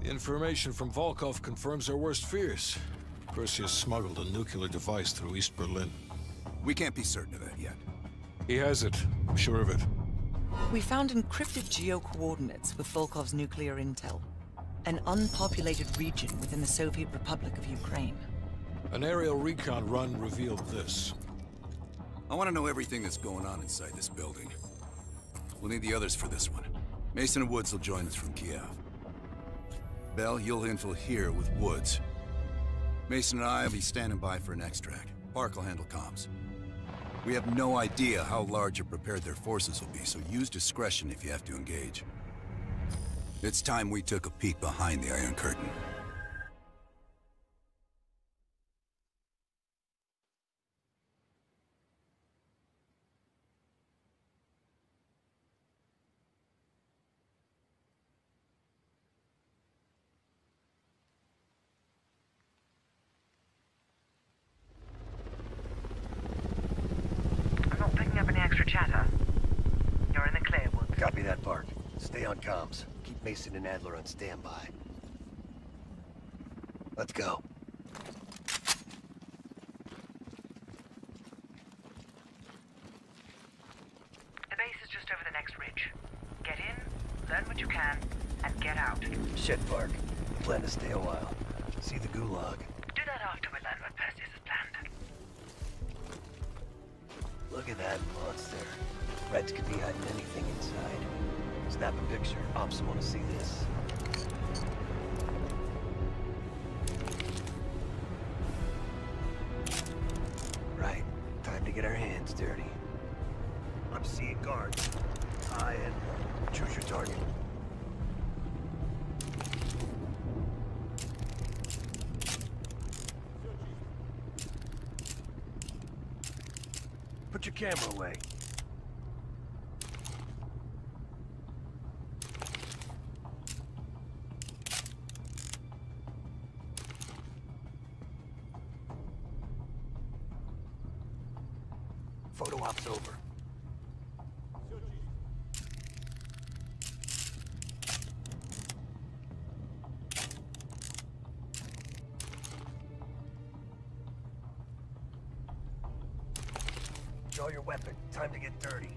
Information from Volkov confirms our worst fears. Perseus smuggled a nuclear device through East Berlin. We can't be certain of that yet. He has it. I'm sure of it. We found encrypted geo-coordinates with Volkov's nuclear intel. An unpopulated region within the Soviet Republic of Ukraine. An aerial recon run revealed this. I want to know everything that's going on inside this building. We'll need the others for this one. Mason and Woods will join us from Kiev. Bell, you'll infill here with Woods. Mason and I will be standing by for an extract. Park will handle comms. We have no idea how large or prepared their forces will be, so use discretion if you have to engage. It's time we took a peek behind the Iron Curtain. I'm not picking up any extra chatter. You're in the clear, Woods. Copy that, Park. Stay on comms. Keep Mason and Adler on standby. Let's go. The base is just over the next ridge. Get in, learn what you can, and get out. Shit, Park. Plan to stay a while. See the gulag. Do that after we learn what Perseus has planned. Look at that monster. Reds could be hiding anything inside. Snap a picture. Ops want to see this. Right. Time to get our hands dirty. I'm seeing guards. Eye in. Choose your target. Put your camera away. Photo op's over. Draw your weapon. Time to get dirty.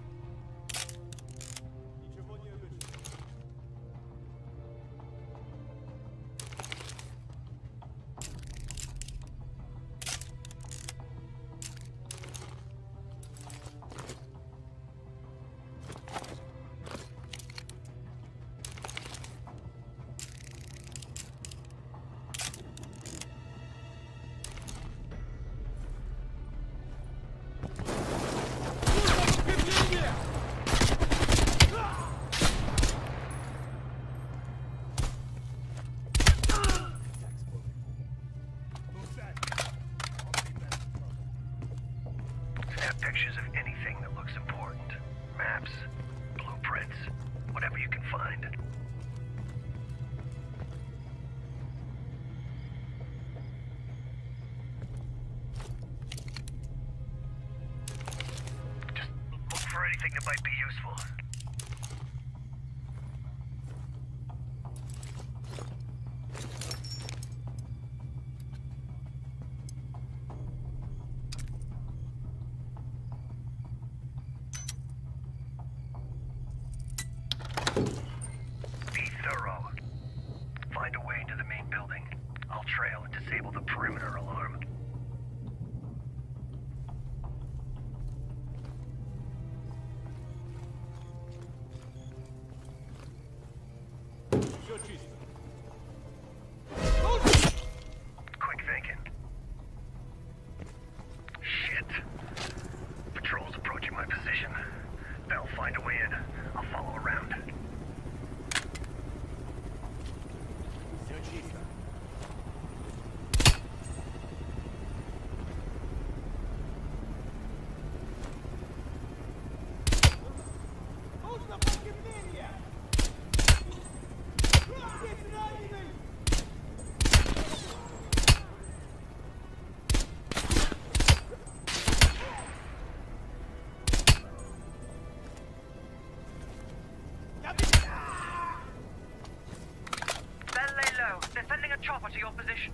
Pictures of anything that looks important. Maps, blueprints, whatever you can find. Just look for anything that might be useful. Be thorough. Find a way into the main building. I'll trail and disable the perimeter alarm. Quick thinking. Shit. Patrol's approaching my position. They'll find a way in. I'll follow around. chopper to your position.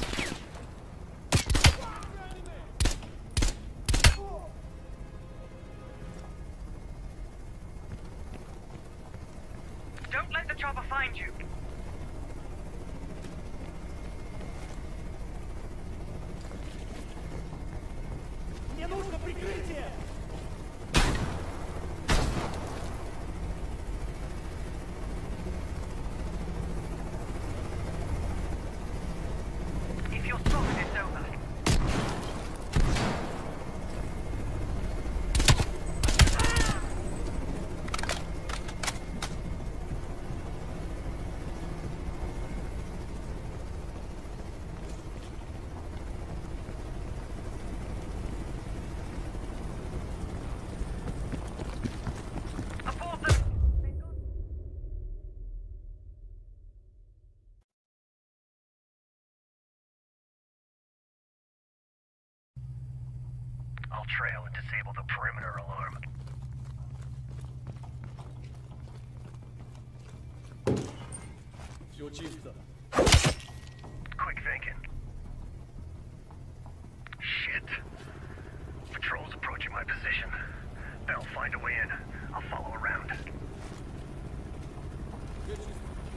Don't let the chopper find you. Мне нужно прикрытие! If you're spotted, it's over. Abort them! I'll trail and disable the perimeter alarm. Все чисто. Quick thinking. Shit. Patrol's approaching my position. They'll find a way in. I'll follow around. Все чисто.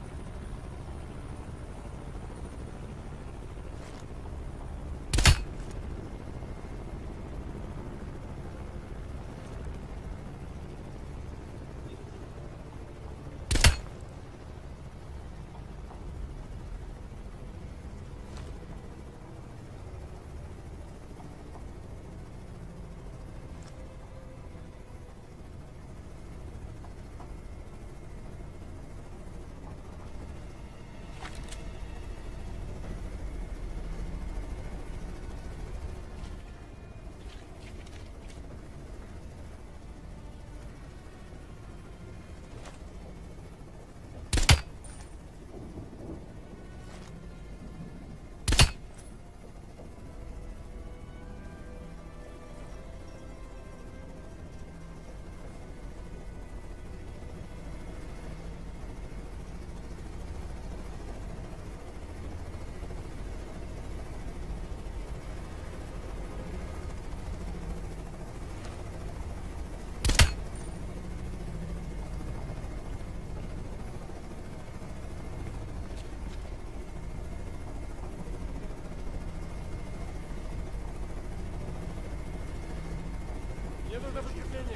Мне нужно подкрепление.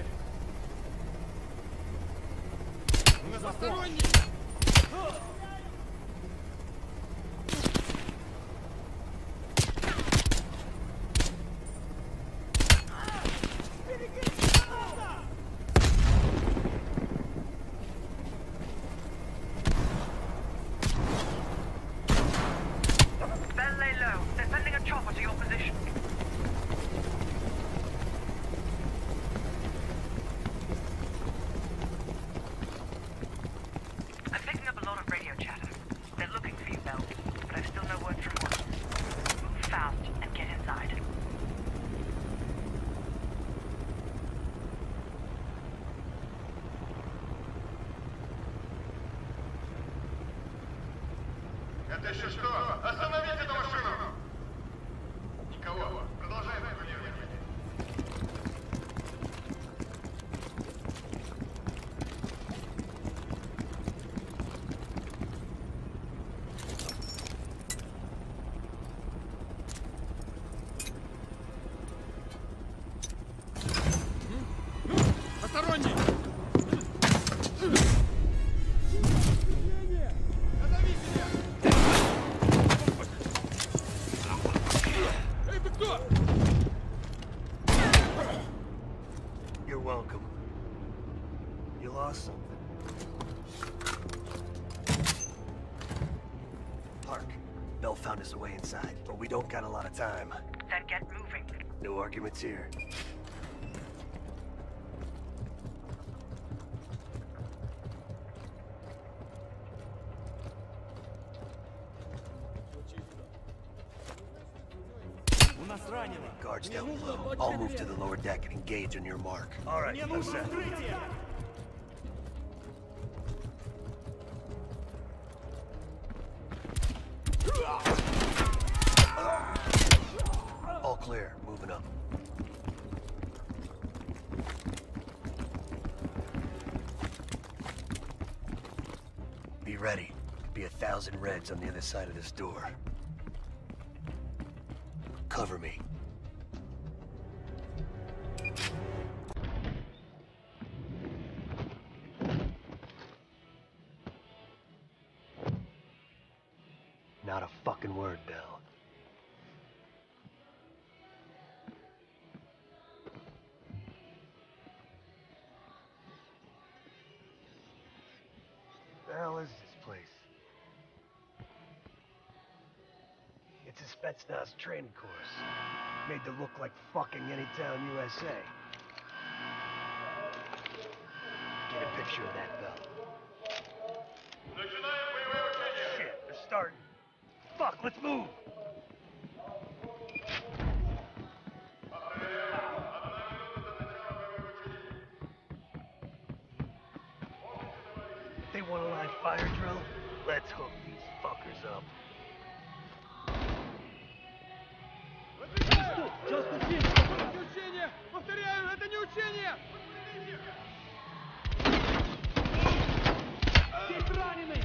Посторонний! Bell lay low. They're sending a chopper to your position. I'm picking up a lot of radio chatter. They're looking for you, Bell, but I've still no word from one. Move fast and get inside. Это еще что? Остановите эту машину! Никого. Продолжаем регулирование. Посторонний! Эй, ты кто? You're welcome. You lost something. Park. Bell found us a way inside, but we don't got a lot of time. Then get moving. No arguments here. У нас раненый. Guards down below. I'll move to the lower deck and engage on your mark. All right, Мне нужно укрытие. Be ready. Be 1,000 Reds on the other side of this door. Cover me. Not a fucking word, Bell. The hell is this place? It's a Spetsnaz training course. Made to look like fucking Anytown, USA. Get a picture of that, Bell. Shit, they're starting. Fuck, let's move! They want a live fire drill? Let's hook these fuckers up. Это учение! Повторяю, это не учение! Здесь раненый!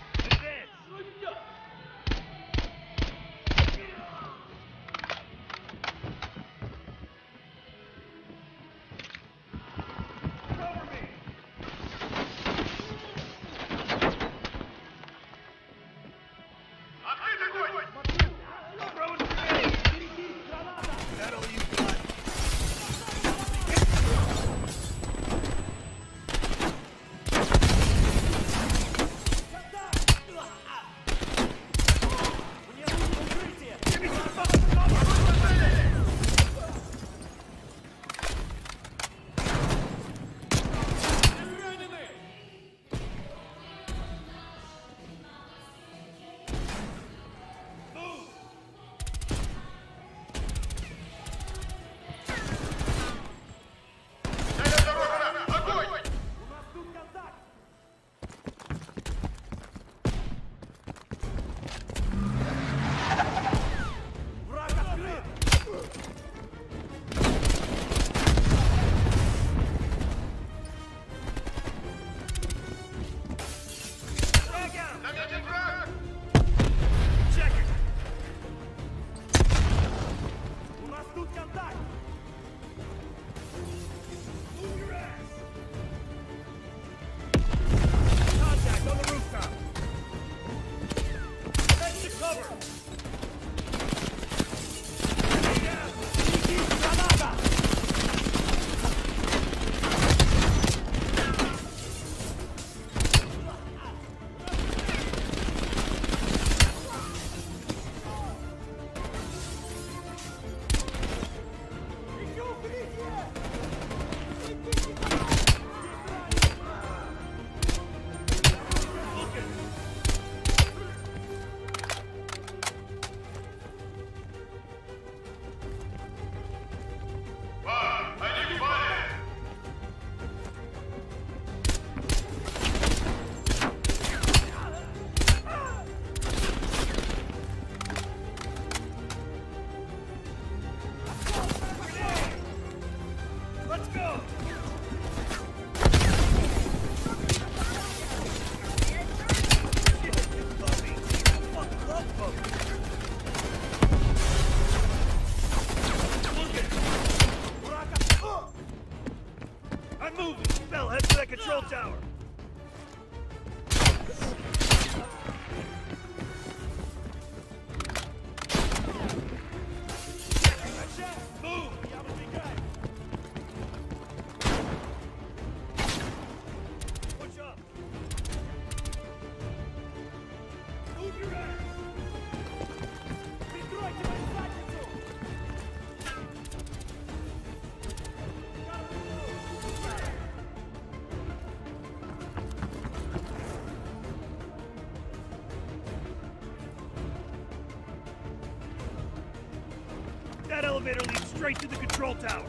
That elevator leads straight to the control tower.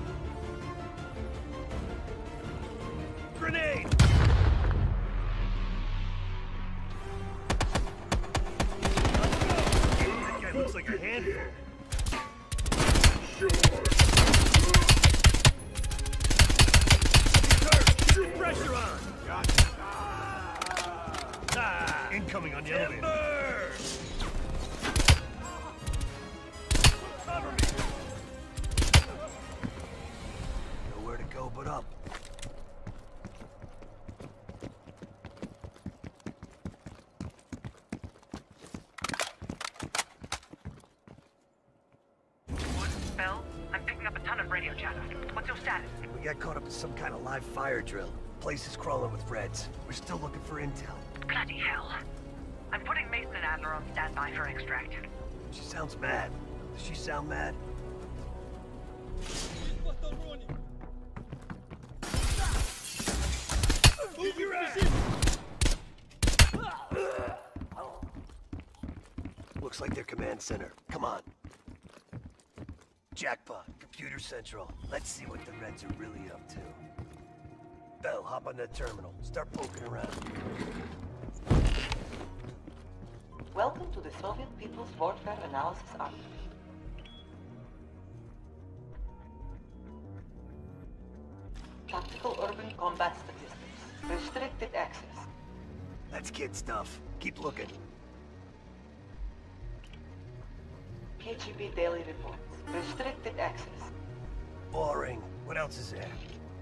Grenade! That guy looks like a handful. Keep the pressure on. Ah, Incoming on the elevator. Cover me. Nowhere to go but up. Bell, I'm picking up a ton of radio chatter. What's your status? We got caught up in some kind of live fire drill. Place is crawling with Reds. We're still looking for intel. Bloody hell. I'm putting Mason and Adler on standby for extract. She sounds mad. Does she sound mad? Move your ass! Looks like their command center. Come on. Jackpot, Computer Central. Let's see what the Reds are really up to. Bell, hop on that terminal. Start poking around. Welcome to the Soviet People's Warfare Analysis Arc. Tactical urban combat statistics. Restricted access. That's kid stuff. Keep looking. KGB daily reports. Restricted access. Boring. What else is there?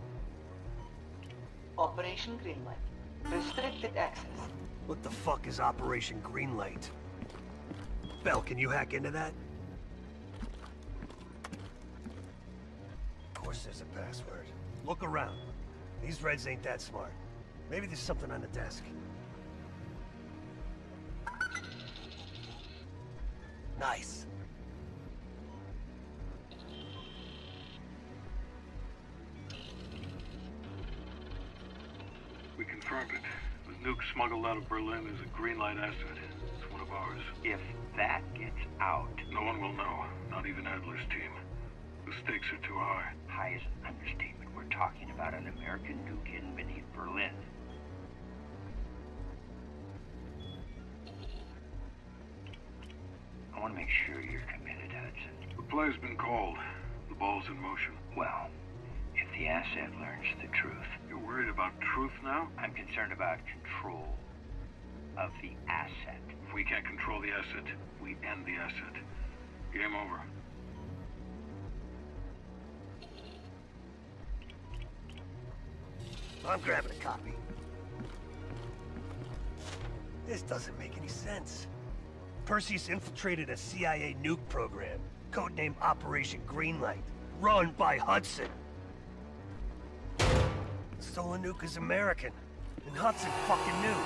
Operation Greenlight. Restricted access. What the fuck is Operation Greenlight? Bell, can you hack into that? Of course there's a password. Look around. These Reds ain't that smart. Maybe there's something on the desk. Nice. We confirmed it. The nuke smuggled out of Berlin is a green light asset. It's one of ours. If that gets out... No one will know. Not even Adler's team. The stakes are too high. High is an understatement. We're talking about an American nuke hidden beneath Berlin. I want to make sure you're committed, Hudson. The play's been called. The ball's in motion. Well, if the asset learns the truth... You're worried about truth now? I'm concerned about control of the asset. If we can't control the asset, we end the asset. Game over. I'm grabbing a copy. This doesn't make any sense. Perseus infiltrated a CIA nuke program, codenamed Operation Greenlight, run by Hudson. The stolen nuke is American, and Hudson fucking knew.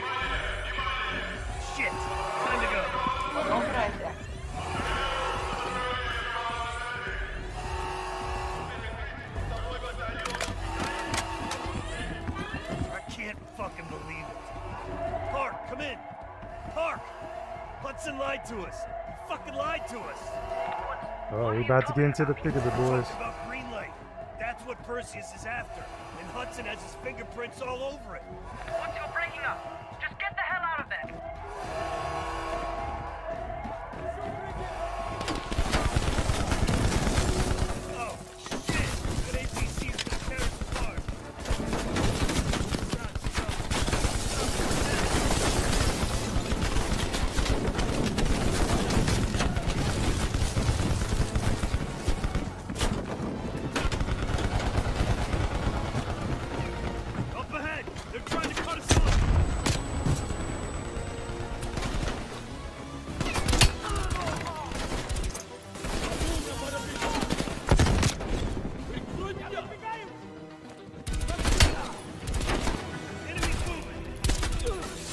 Shit! Time to go. Unauthorized access. I can't fucking believe it. Park, come in. Park! Hudson lied to us. He fucking lied to us. Oh, we're about to get into the thick of the boys. About Greenlight. That's what Perseus is after. And Hudson has his fingerprints all over it. Once you're breaking up, just get the hell out of there. Oh, shit! That APC is gonna tear us apart. Up ahead! They're trying to cut us off! Enemy's moving!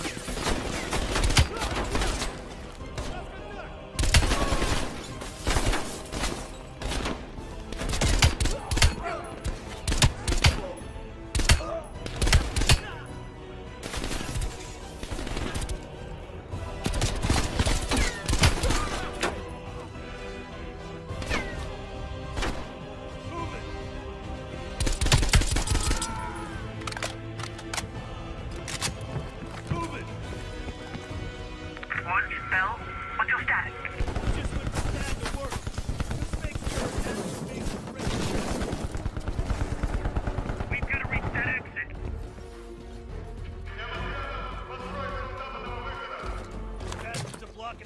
Moving! One, Bell, what's your status? Just understand the work. Just make sure everything's ready. We've got to reach that exit. Построить установленного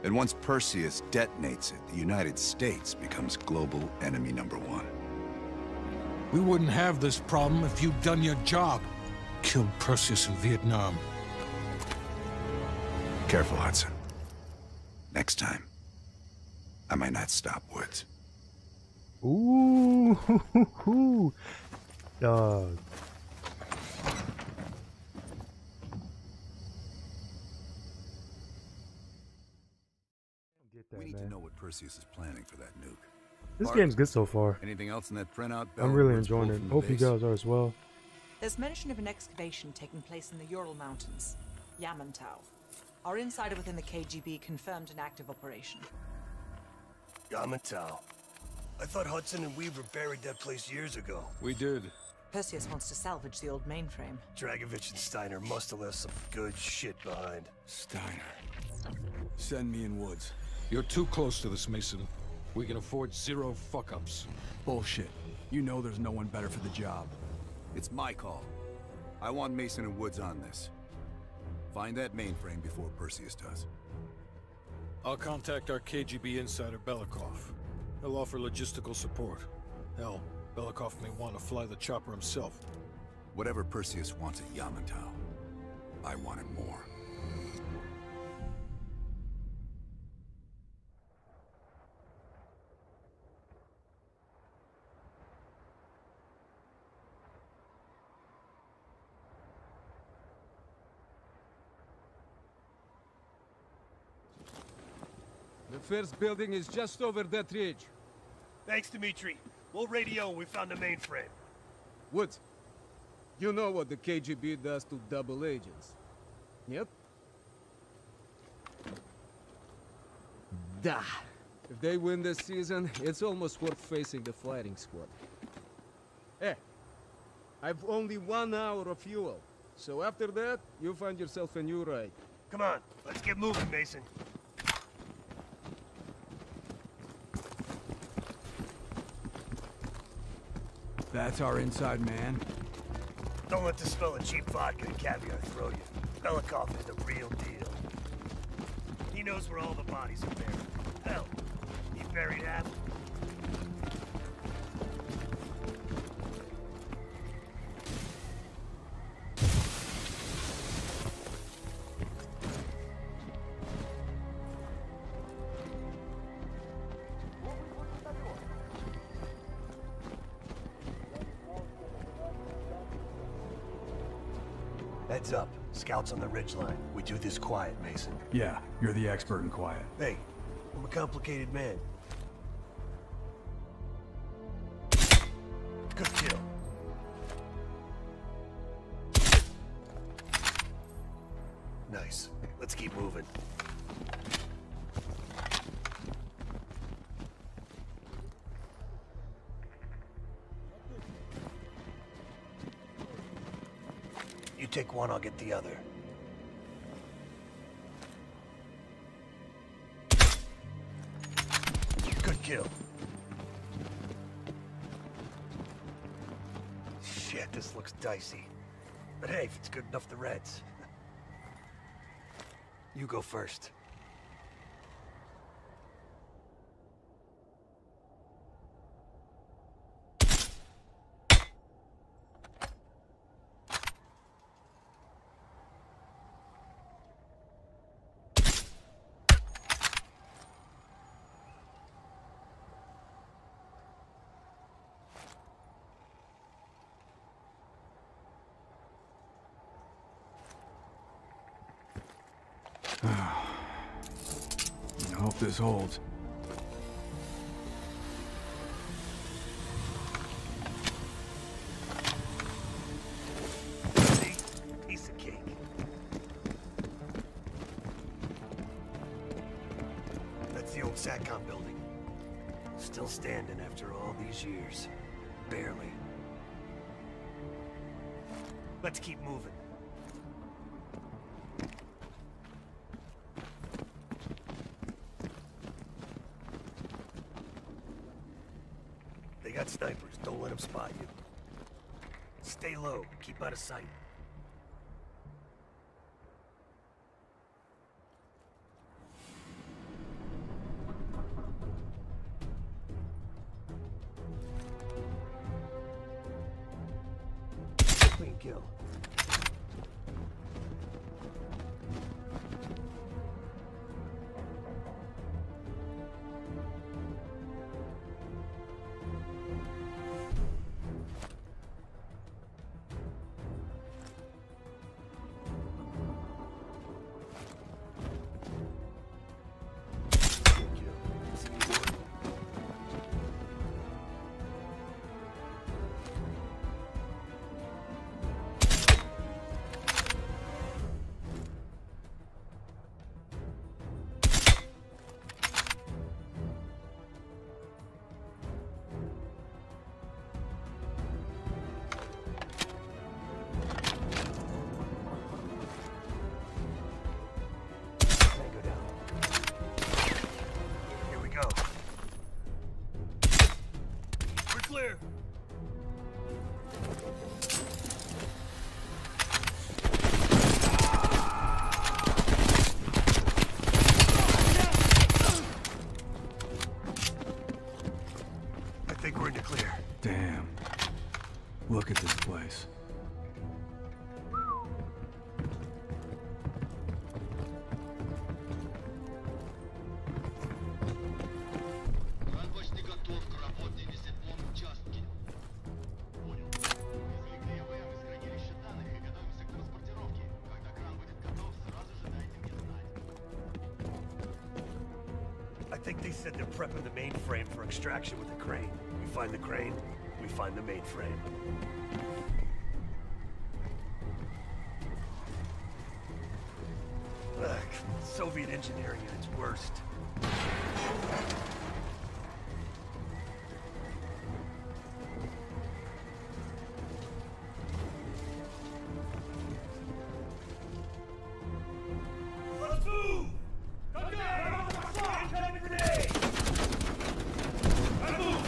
And once Perseus detonates it, the United States becomes global enemy #1. We wouldn't have this problem if you'd done your job. Killed Perseus in Vietnam. Careful, Hudson. Next time, I might not stop Woods. Ooh, dog. Get that, We need man. to know what Perseus is planning for that nuke. This Bart, game's good so far. anything else in that printout? Bell I'm really Woods enjoying pulled it. from the Hope you base? guys are as well. There's mention of an excavation taking place in the Ural Mountains, Yamantau. Our insider within the KGB confirmed an active operation. Yamantau. I thought Hudson and Weaver buried that place years ago. We did. Perseus wants to salvage the old mainframe. Dragovich and Steiner must have left some good shit behind. Steiner. Send me in Woods. You're too close to this, Mason. We can afford 0 fuck-ups. Bullshit. You know there's no one better for the job. It's my call. I want Mason and Woods on this. Find that mainframe before Perseus does. I'll contact our KGB insider, Belikov. He'll offer logistical support. Hell, Belikov may want to fly the chopper himself. Whatever Perseus wants at Yamantau, I want it more. The first building is just over that ridge. Thanks, Dimitri. We'll radio when we found the mainframe. Woods, you know what the KGB does to double agents. Yep. Da. If they win this season, it's almost worth facing the fighting squad. Eh, I've only 1 hour of fuel. So after that, you find yourself a new ride. Come on, let's get moving, Mason. That's our inside man. Don't let the smell of cheap vodka and caviar throw you. Belikov is the real deal. He knows where all the bodies are buried. Hell, he buried half. Heads up. Scouts on the ridgeline. We do this quiet, Mason. Yeah, you're the expert in quiet. Hey, I'm a complicated man. Good kill. Nice. Let's keep moving. You take one, I'll get the other. Good kill. Shit, this looks dicey. But hey, if it's good enough, the Reds. You go first. I hope this holds. See? Piece of cake. That's the old SATCOM building. Still standing after all these years. Barely. Let's keep moving. They got snipers. Don't let them spot you. Stay low. Keep out of sight. kill. Clear. I think we're in the clear. Damn. Look at this place. I think they said they're prepping the mainframe for extraction with the crane. We find the crane, we find the mainframe. Ugh, Soviet engineering at its worst. Let's move! Come down! Incoming grenade! I move!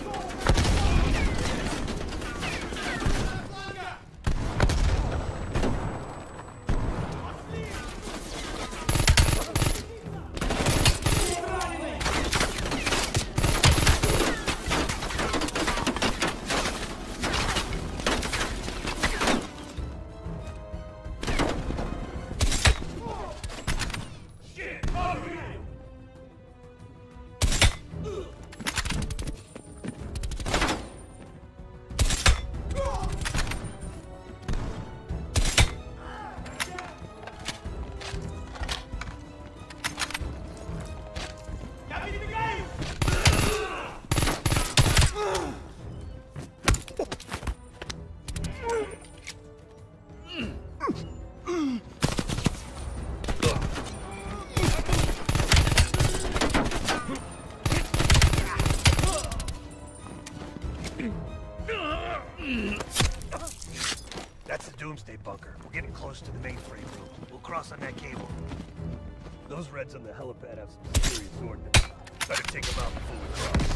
That's the Doomsday bunker. We're getting close to the mainframe room. We'll cross on that cable. Those Reds on the helipad have some serious ordnance. Better take them out before we cross.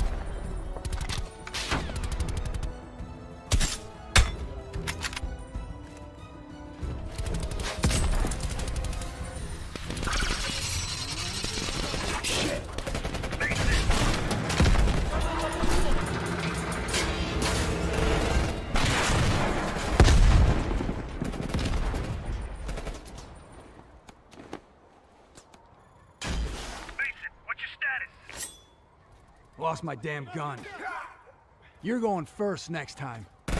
Lost my damn gun. You're going first next time. I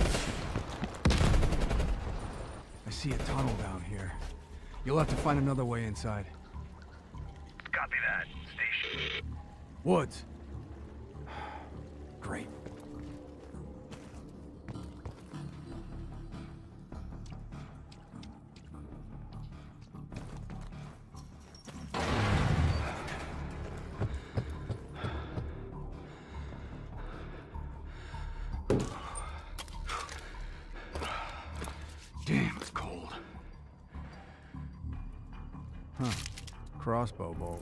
see a tunnel down here. You'll have to find another way inside. Copy that. Station. Woods. Great. Damn, it's cold. Huh. Crossbow bolt.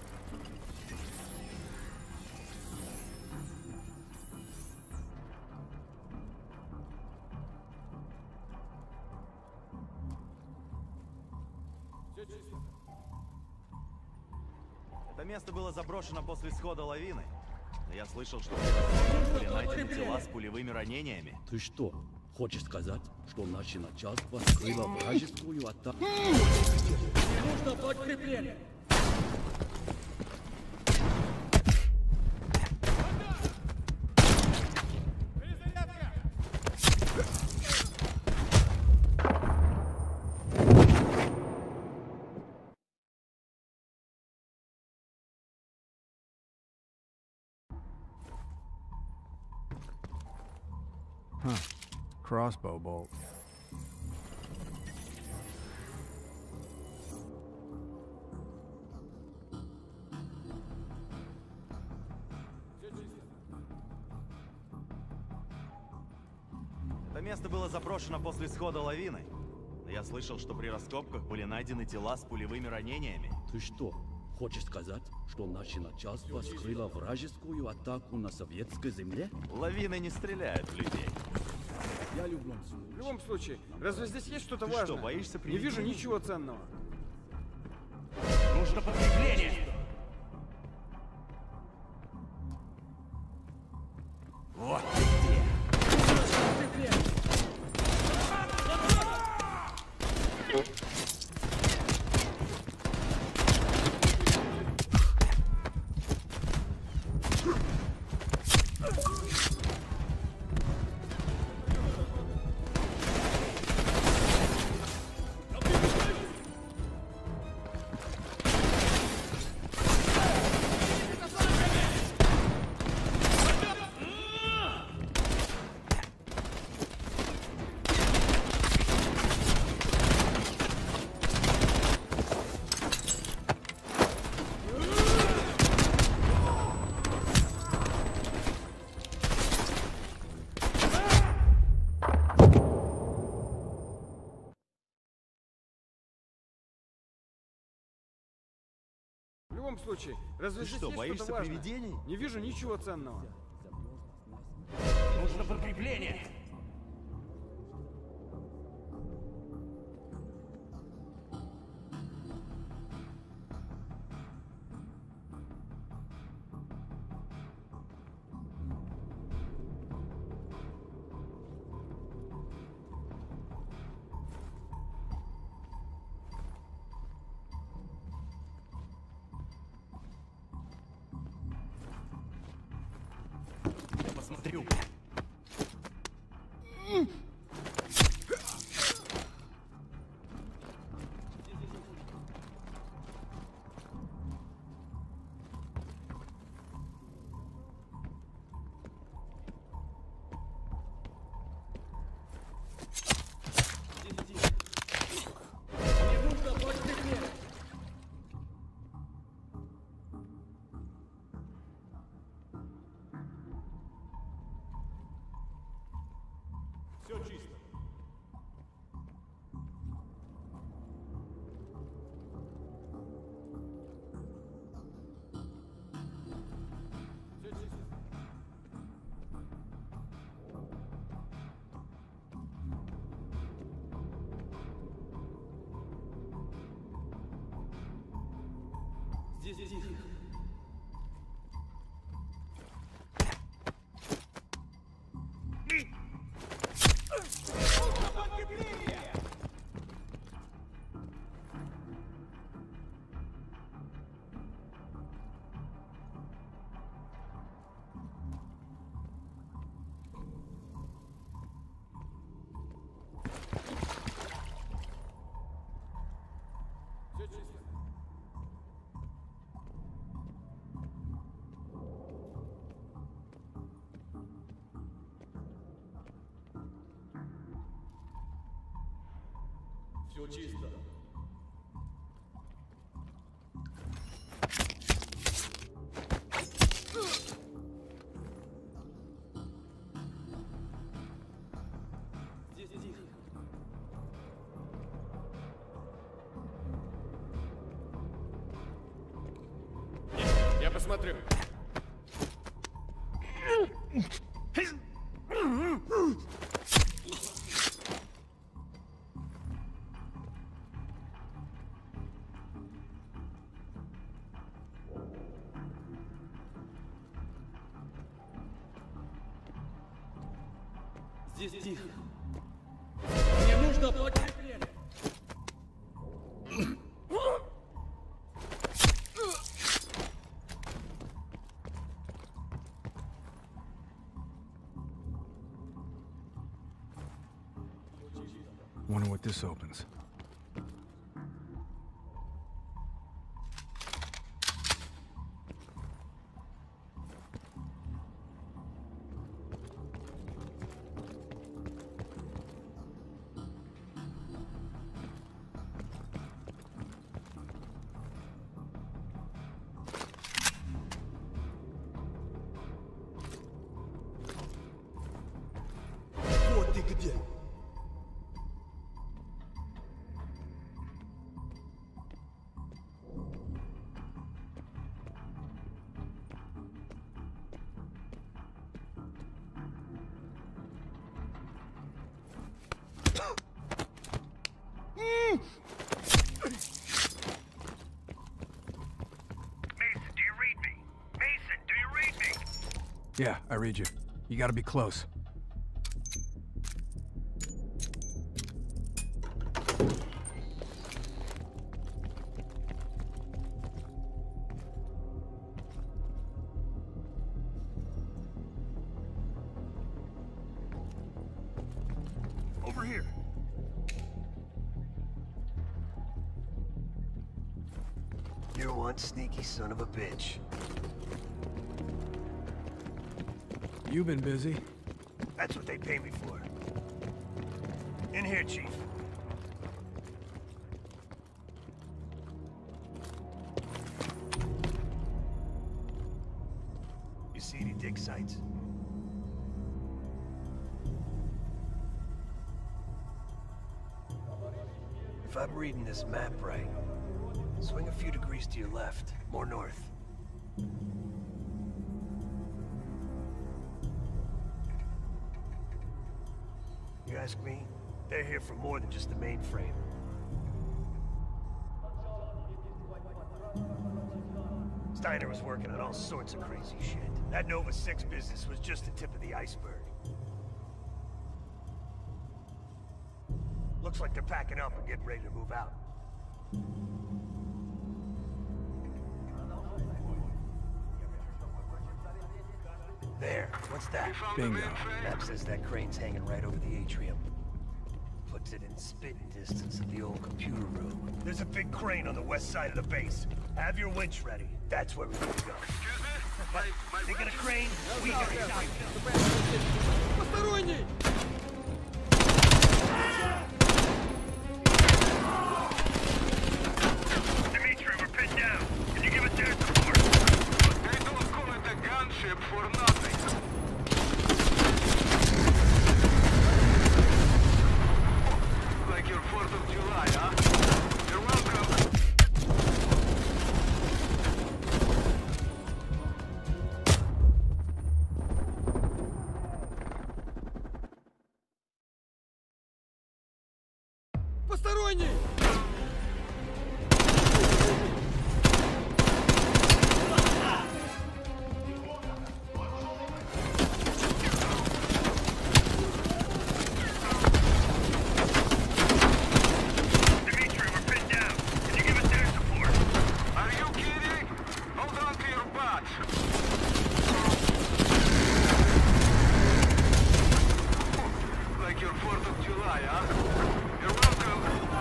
Это место было заброшено после схода лавины. Я слышал, что были найдены тела с пулевыми ранениями. Ты что, Хочешь сказать, что наше начальство скрыло вражескую атаку? Нужно подкрепление! Huh. Crossbow bolt. Это место было заброшено после схода лавины. Но я слышал, что при раскопках были найдены тела с пулевыми ранениями. Ты что, хочешь сказать, что наше начальство скрыло вражескую атаку на советской земле? Лавины не стреляют в людей. Я люблю. В любом случае, разве здесь есть что-то Ты важное? что, боишься Не привидений? вижу ничего ценного. Нужно подкрепление! Вот ты где! В любом случае, разве Ты здесь что, есть боишься что-то важное? привидений? Не вижу ничего ценного. Нужно подкрепление! Я посмотрю. Все чисто. Здесь тихо. Все чисто. Все чисто. Здесь тихо. Я посмотрю. Здесь тихо. Нужно подкрепление! Wonder what this opens. Вот ты где! Yeah, I read you. You gotta be close. Over here. You're one sneaky son of a bitch. You've been busy. That's what they pay me for. In here, Chief. You see any dig sites? If I'm reading this map right, swing a few degrees to your left, more north. You ask me, they're here for more than just the mainframe. Steiner was working on all sorts of crazy shit. That Nova 6 business was just the tip of the iceberg. Looks like they're packing up and getting ready to move out. There, what's that? Bingo. Map says that crane's hanging right over the atrium. Puts it in spitting distance of the old computer room. There's a big crane on the west side of the base. Have your winch ready. That's where we need to go. They got a crane, we got a dive. Посторонний! Dimitri, we're pinned down. Can you give us air support? They don't call it a gunship for nothing. Like your 4th of July, huh? You're welcome. Посторонний! Dimitri, we're pinned down. Can you give us air support? Are you kidding? Hold on to your butts. Like your 4th of July, huh? You're welcome.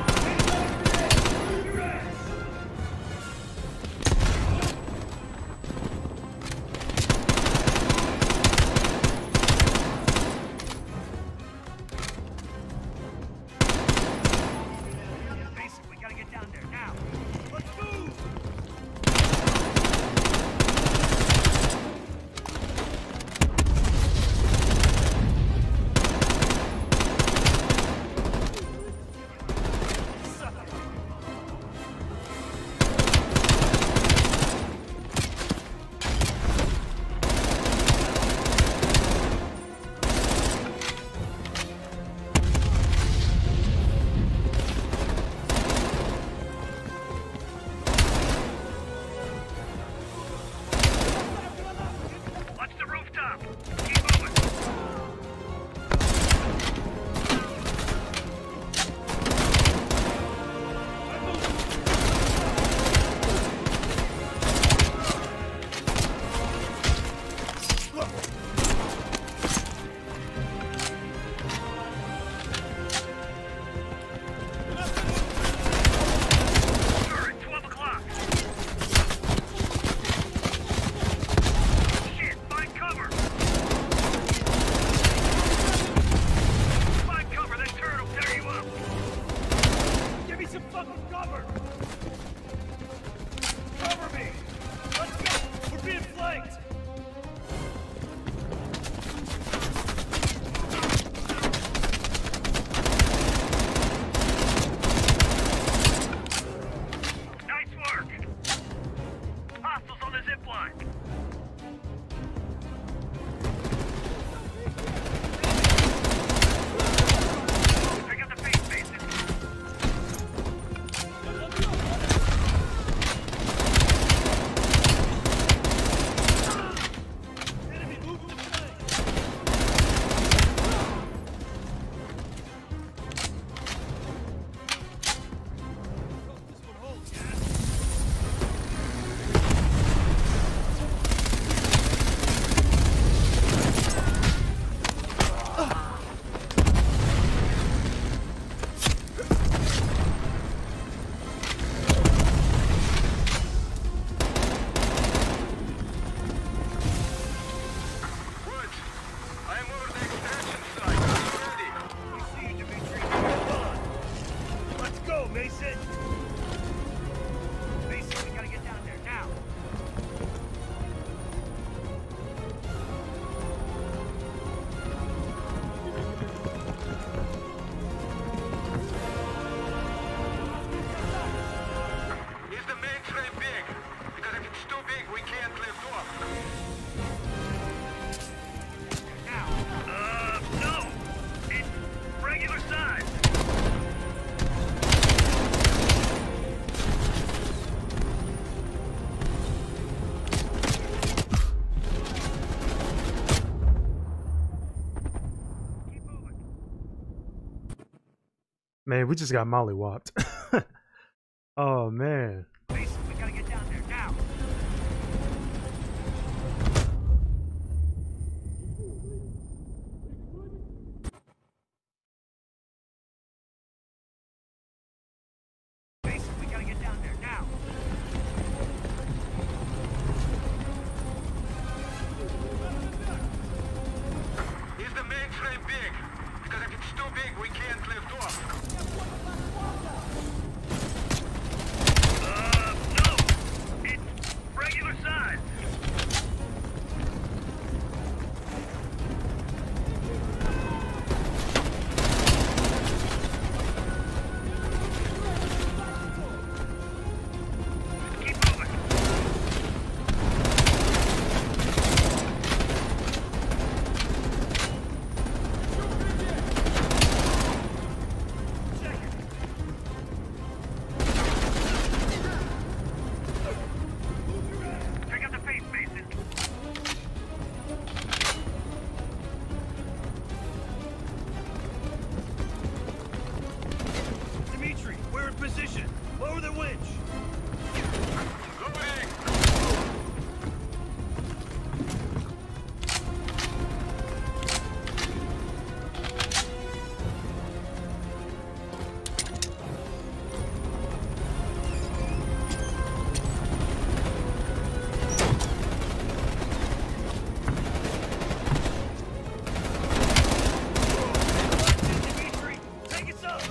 Mason, we gotta get down there now. Let's move! flanked! Nice work! Hostiles on the zip line! Pick up the base bases! Mason! Mason, we gotta get down there, now! Is the mainframe big? Because if it's too big, we can't lift off. Now! No! It's regular size! Man, we just got mollywopped. Oh man. Mason, we gotta get down there now. Mason, we gotta get down there now. Is the mainframe big? Because if it's too big, we can't lift off. No! It's regular size! Keep moving! Pick up the pace, Mason. Dimitri, we're in position. Lower the winch. Dimitri, take us up.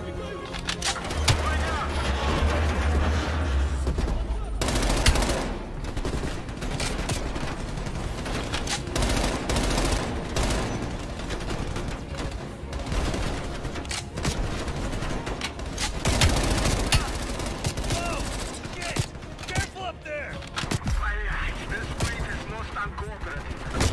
Whoa! Shit! Careful up there! This place is most uncooperative.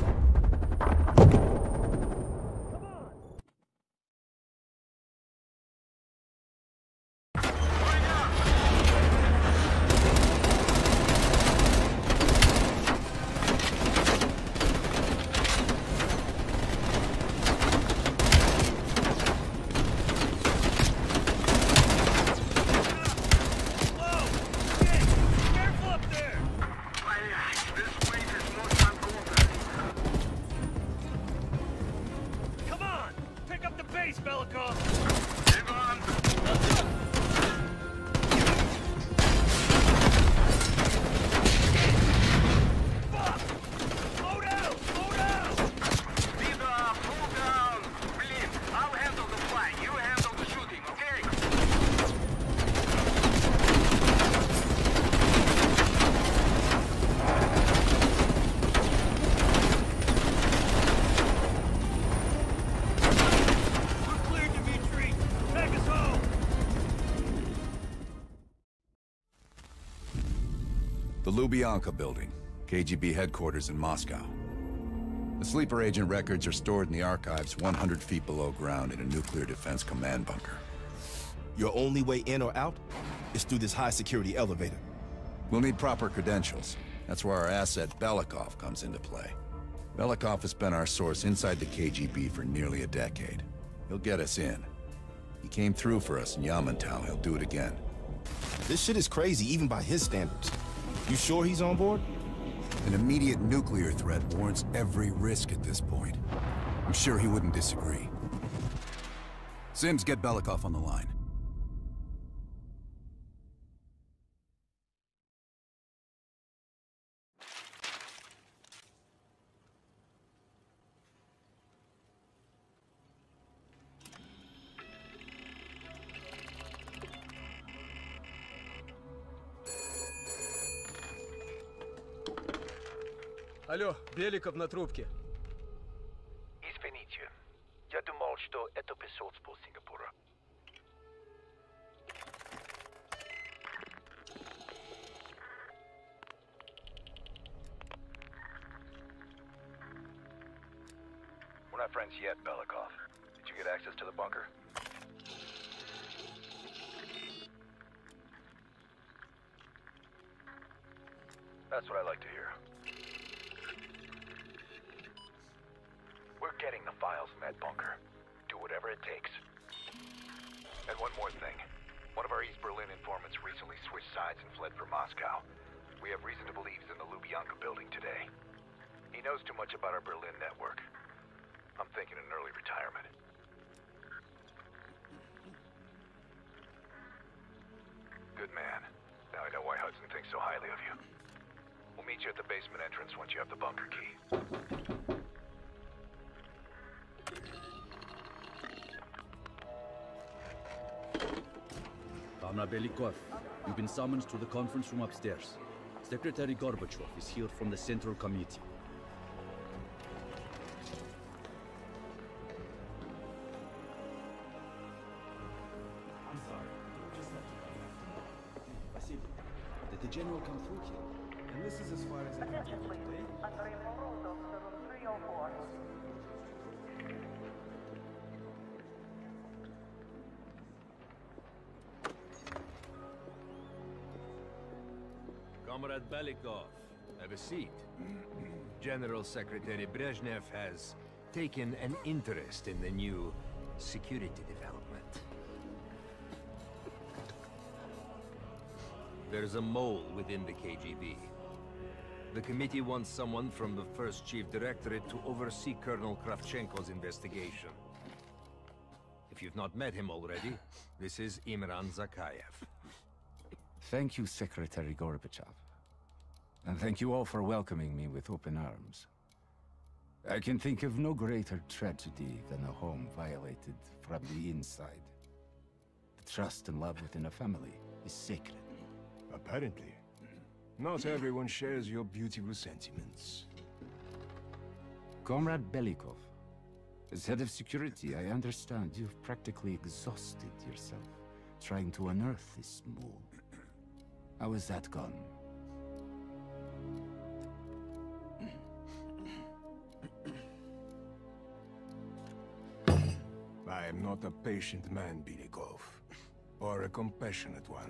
Whoa! Shit! Careful up there! This place is most uncooperative. Lubyanka building, KGB headquarters in Moscow. The sleeper agent records are stored in the archives 100 feet below ground in a nuclear defense command bunker. Your only way in or out is through this high-security elevator. We'll need proper credentials. That's where our asset Belikov comes into play. Belikov has been our source inside the KGB for nearly a decade. He'll get us in. He came through for us in Yamantau. He'll do it again. This shit is crazy, even by his standards. You sure he's on board? An immediate nuclear threat warrants every risk at this point. I'm sure he wouldn't disagree. Sims, get Belikov on the line. Алло, Беликов на трубке. Извините, я думал, что это посольство Сингапура. We're not friends yet, Belikov. Did you get access to the bunker? That's what I like to hear. We're getting the files in that bunker. Do whatever it takes. And one more thing. One of our East Berlin informants recently switched sides and fled for Moscow. We have reason to believe he's in the Lubyanka building today. He knows too much about our Berlin network. I'm thinking an early retirement. Good man. Now I know why Hudson thinks so highly of you. We'll meet you at the basement entrance once you have the bunker key. Comrade Belikov, you've been summoned to the conference room upstairs. Secretary Gorbachev is here from the Central Committee. I'm sorry. Did the general come through here? And this is as far as I can get today. Comrade Belikov, have a seat. General Secretary Brezhnev has taken an interest in the new security development. There's a mole within the KGB. The committee wants someone from the first Chief Directorate to oversee Colonel Kravchenko's investigation. If you've not met him already, this is Imran Zakayev. Thank you, Secretary Gorbachev. And thank you all for welcoming me with open arms. I can think of no greater tragedy than a home violated from the inside. The trust and love within a family is sacred. Apparently. Not everyone shares your beautiful sentiments. Comrade Belikov, as head of security, I understand you've practically exhausted yourself trying to unearth this mole. How has that gone? I am not a patient man, Belikov, or a compassionate one.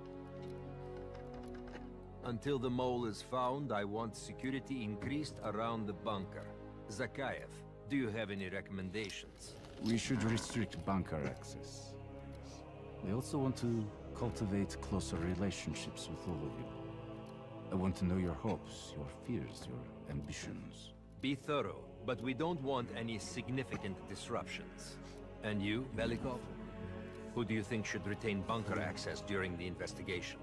Until the mole is found, I want security increased around the bunker. Zakayev, do you have any recommendations? We should restrict bunker access. We also want to cultivate closer relationships with all of you. I want to know your hopes, your fears, your ambitions. Be thorough, but we don't want any significant disruptions. And you, Belikov? Who do you think should retain bunker access during the investigation?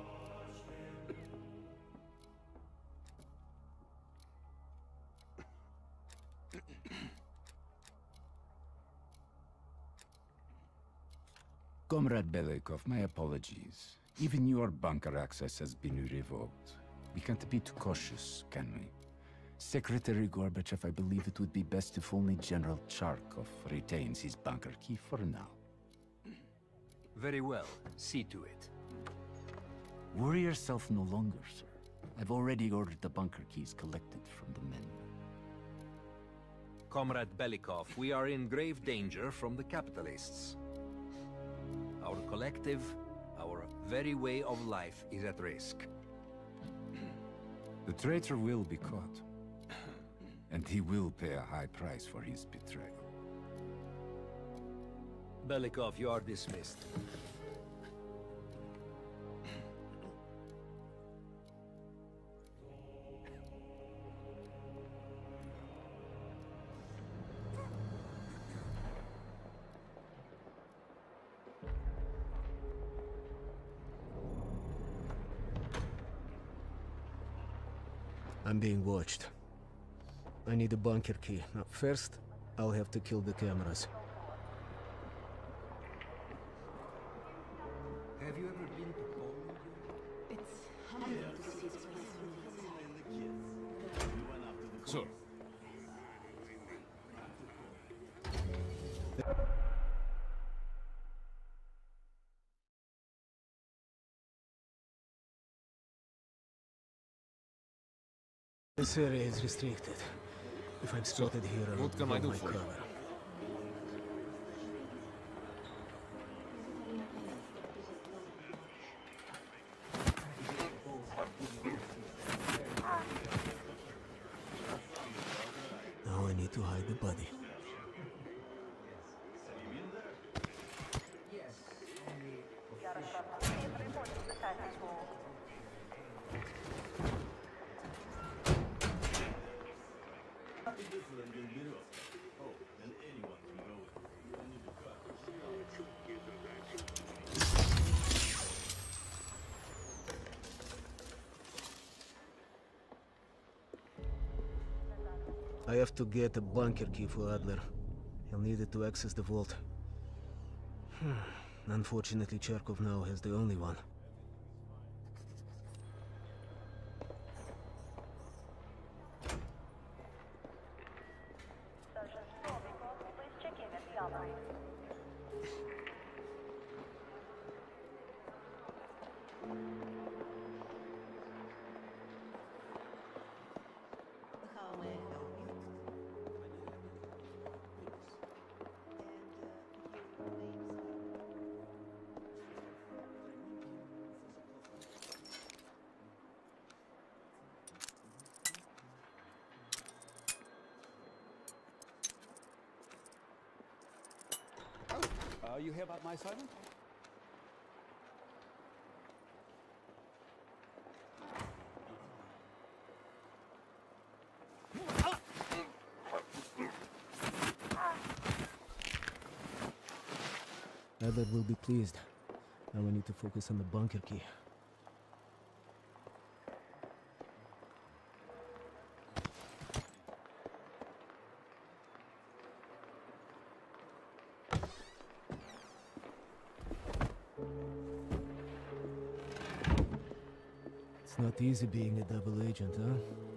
Comrade Belikov, my apologies. Even your bunker access has been revoked. We can't be too cautious, can we? Secretary Gorbachev, I believe it would be best if only General Charkov retains his bunker key for now. Very well. See to it. Worry yourself no longer, sir. I've already ordered the bunker keys collected from the men. Comrade Belikov, we are in grave danger from the capitalists. Our collective, our very way of life is at risk. The traitor will be caught. And he will pay a high price for his betrayal. Belikov, you are dismissed. I'm being watched. I need a bunker key. Now, first, I'll have to kill the cameras. Have you ever been to Poland? It's humbling to see this place from the inside. So, This area is restricted. If I'm spotted here, I'll what can I do for you? cover. Now I need to hide the body. I have to get a bunker key for Adler. He'll need it to access the vault. Unfortunately, Charkov now has the only one. You hear about my assignment? Adler will be pleased. Now I need to focus on the bunker key. It's not easy being a double agent, huh?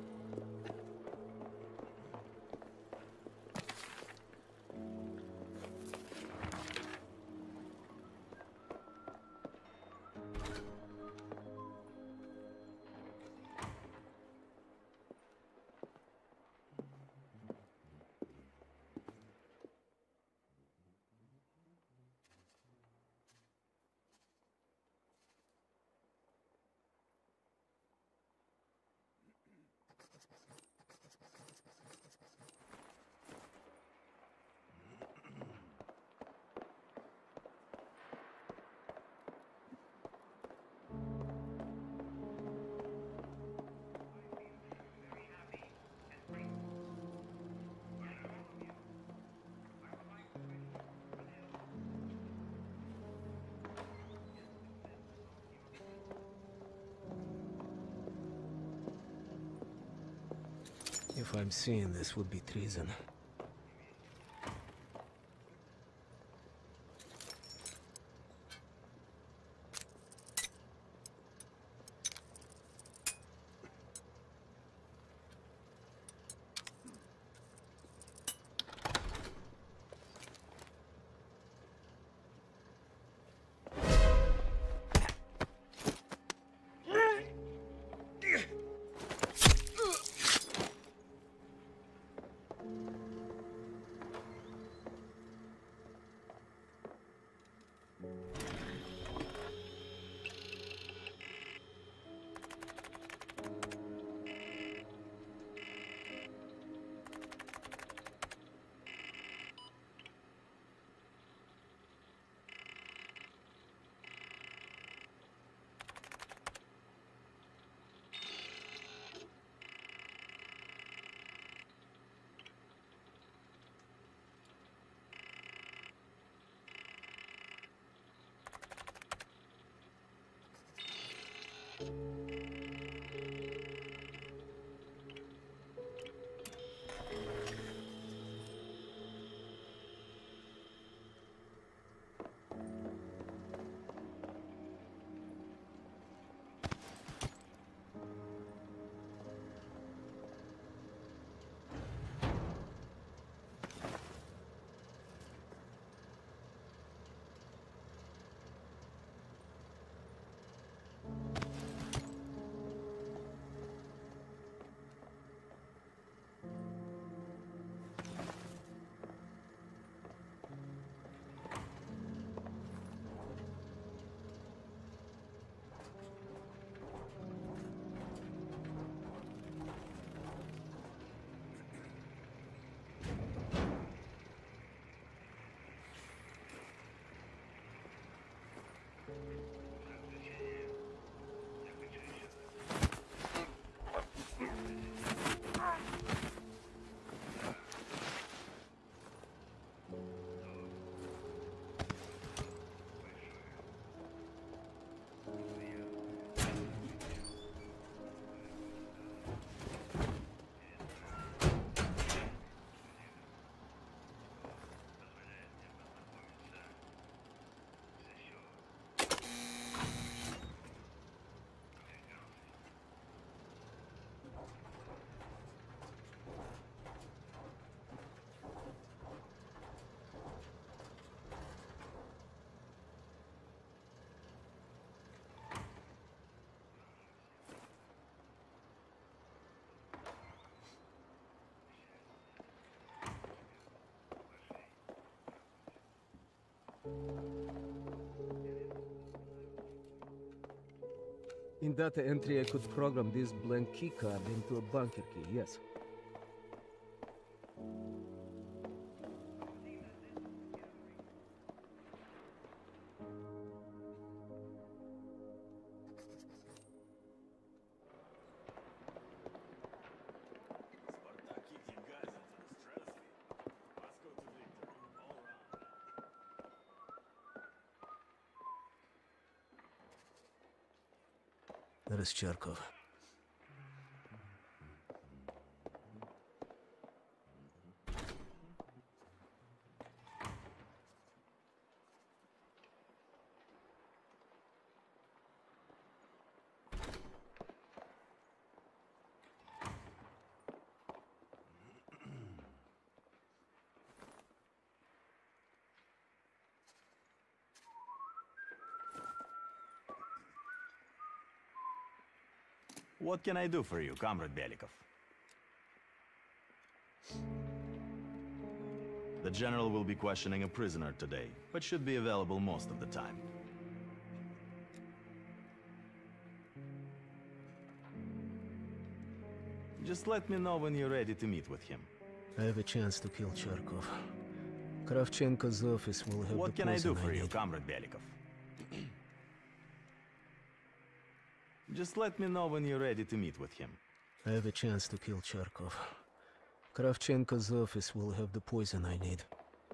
If I'm seen, this would be treason. In data entry, I could program this blank keycard into a bunker key, yes. That is Cherkov. What can I do for you, Comrade Belikov? The General will be questioning a prisoner today, but should be available most of the time. Just let me know when you're ready to meet with him. I have a chance to kill Cherkov. Kravchenko's office will have What the can I do poison for you, need. Comrade Belikov? Just let me know when you're ready to meet with him. I have a chance to kill Cherkov. Kravchenko's office will have the poison I need.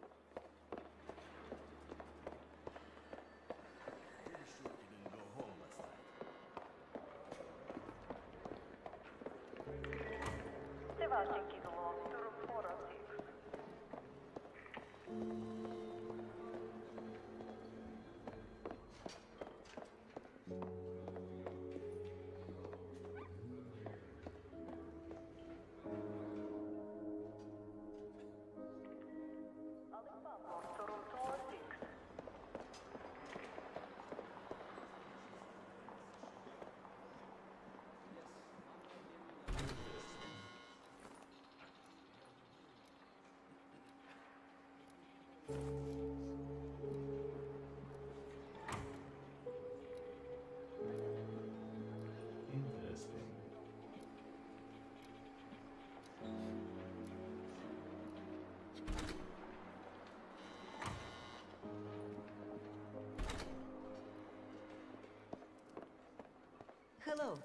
Hello.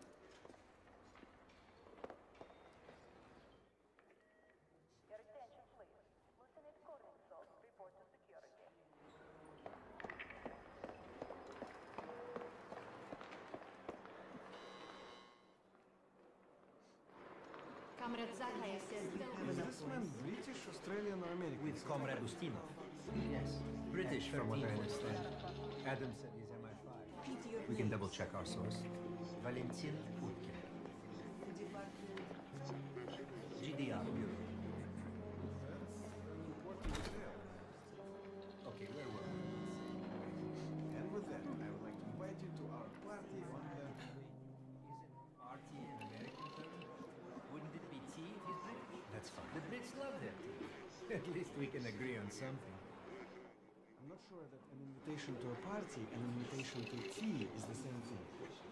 Comrade Zahaya says you have enough voice. British, Australian, or American? With Comrade Ustinov. Yes. British, from what I understand. Adam said he's MI5. We can double check our source. Valentin Utkin. GDR Bureau. Okay, where were we? And with that, I would like to invite you to our party on the... Party in American term? Wouldn't it be tea if he's British? That's fine. The Brits love their tea. At least we can agree on something. I'm not sure that an invitation to a party and an invitation to tea is the same thing.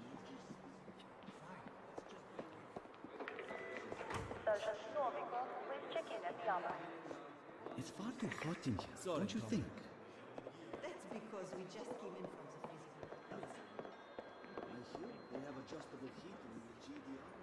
Sergeant Novikov, please check in at the armor. It's far too hot in here, don't you think? That's because we just came in from the physical health. I hear they have adjustable heating in the GDR.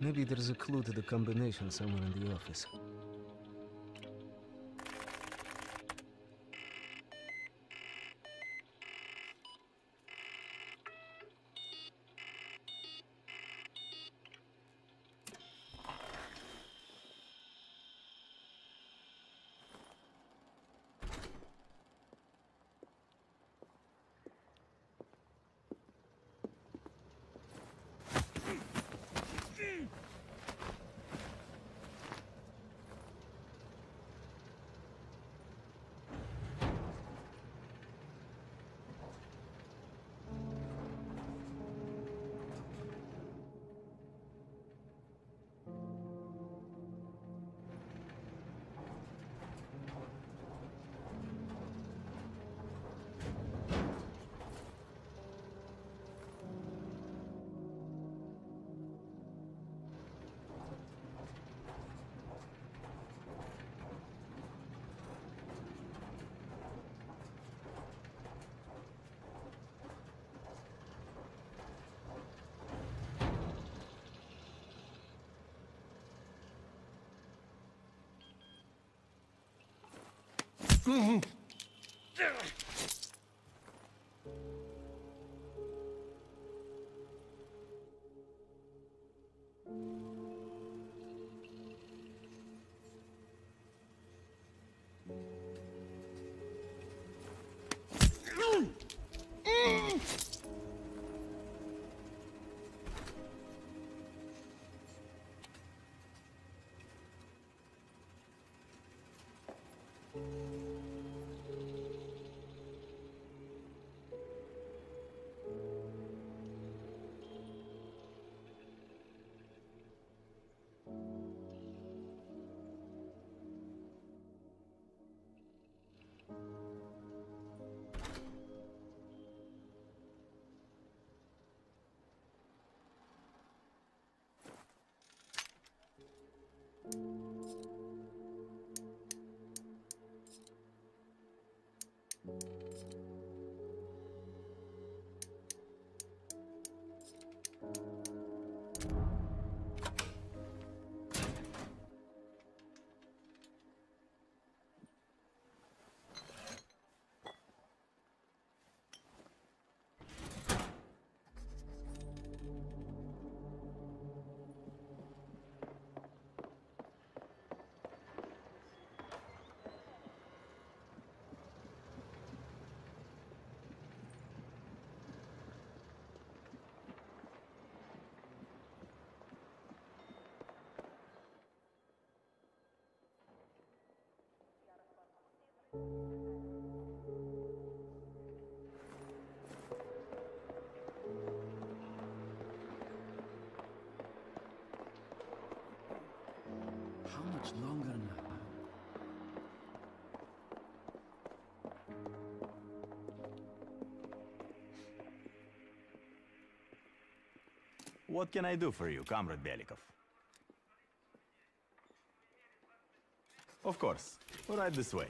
Maybe there's a clue to the combination somewhere in the office. How much longer now? What can I do for you, Comrade Belikov? Of course. Right this way.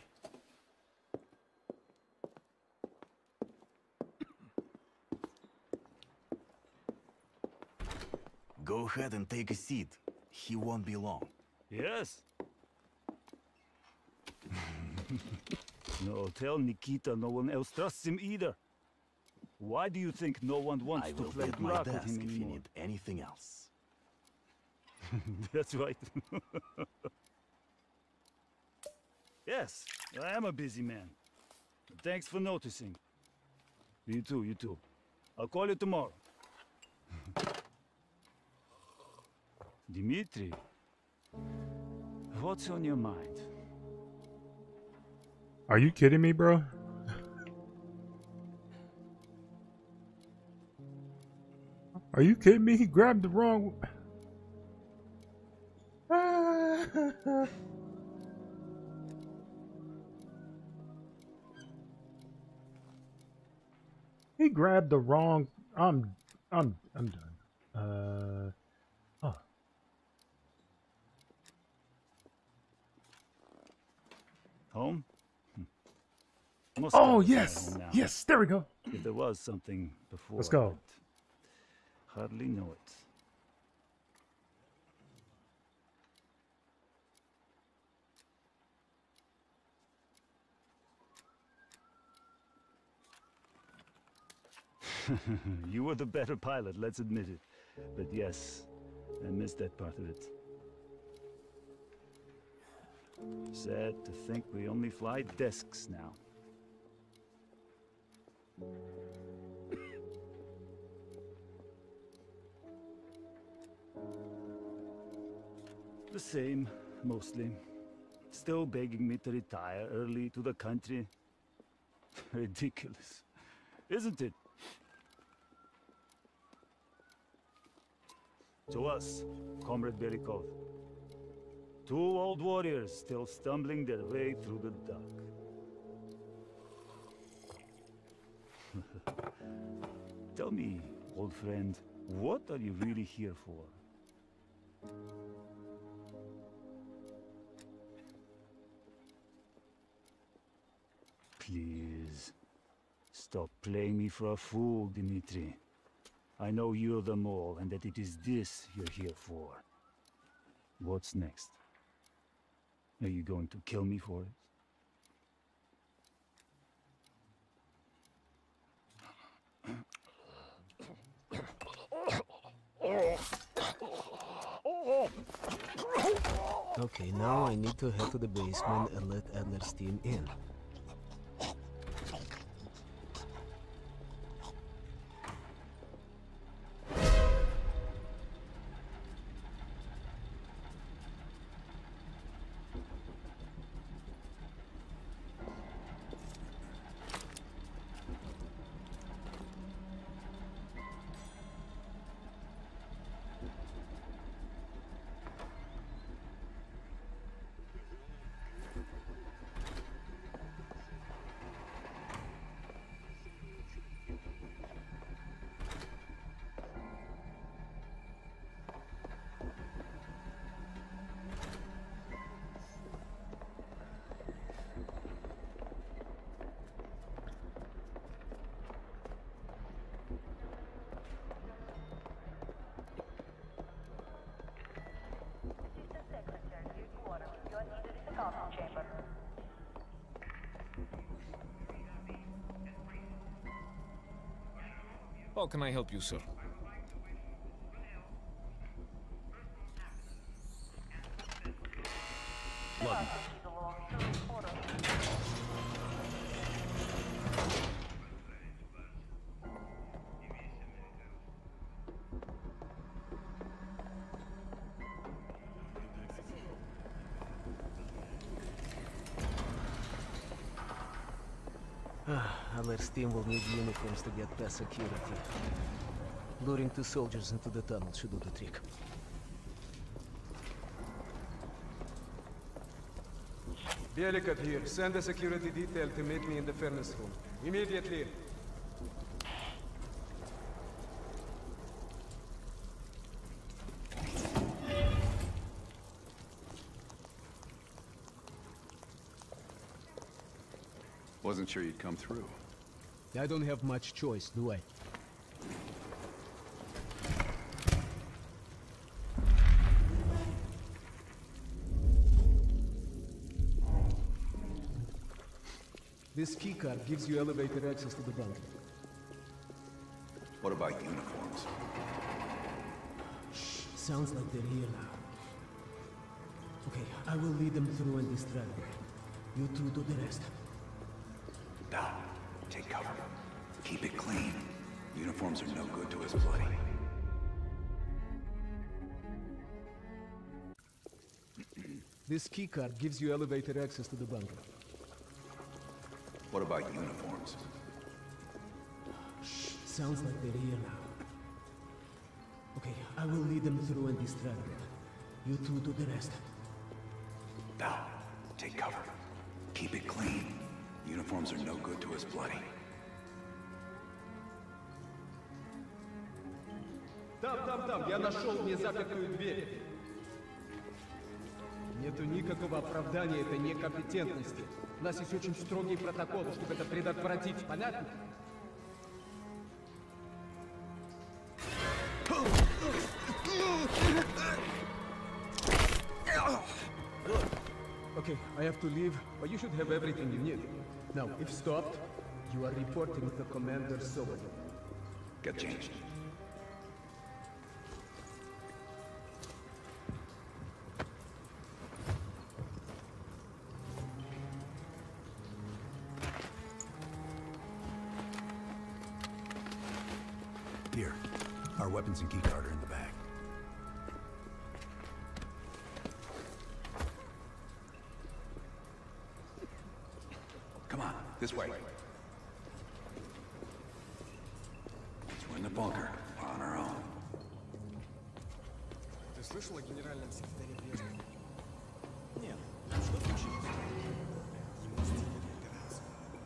Go ahead and take a seat. He won't be long. Yes. No, tell Nikita no one else trusts him either. Why do you think no one wants to play Durak with him if you anymore? need anything else. That's right. Yes, I am a busy man. Thanks for noticing. You too, you too. I'll call you tomorrow. Dmitri, what's on your mind? Are you kidding me, bro? Are you kidding me? He grabbed the wrong... He grabbed the wrong... I'm done. Oh. Home? Oh, yes! Yes, there we go. If there was something before, Let's go. I'd hardly know it. You were the better pilot, let's admit it. But yes, I missed that part of it. Sad to think we only fly desks now. The same, mostly. Still begging me to retire early to the country. Ridiculous, isn't it? To us, Comrade Belikov. Two old warriors still stumbling their way through the dark. Tell me, old friend, what are you really here for? Please, stop playing me for a fool, Dmitri. I know you're the mole and that it is this you're here for. What's next? Are you going to kill me for it? Okay, now I need to head to the basement and let Adler's team in. How can I help you, sir? Ладно. Adler's team will need uniforms to get past security. Luring two soldiers into the tunnel should do the trick. Belikov here. Send a security detail to meet me in the furnace room. Immediately. Wasn't sure you'd come through. I don't have much choice, do I? This keycard gives you elevator access to the bunker. What about uniforms? Shh, sounds like they're here now. Okay, I will lead them through and distract them. You two do the rest. Bell, take cover. Keep it clean. Uniforms are no good to us bloody. This keycard gives you elevator access to the bunker. What about uniforms? Shh, sounds like they're here now. Okay, I will lead them through and distract them. You two do the rest. Bell, take cover. Keep it clean. Uniforms are no good to us bloody. Там, я нашел незапертую дверь. Нету никакого оправдания этой некомпетентности. У нас есть очень строгие протоколы, чтобы это предотвратить, понятно? Okay, I have to leave, but you should have everything you need. Now, if stopped, you are reporting to Commander Sobolev. Get changed. Here, our weapons and keycard are in the bag. Come on, this way. We're in the bunker. We're on our own. Ты слышал о генеральном секретаре Брежневе? Нет. Что случилось? Ему сделали операцию.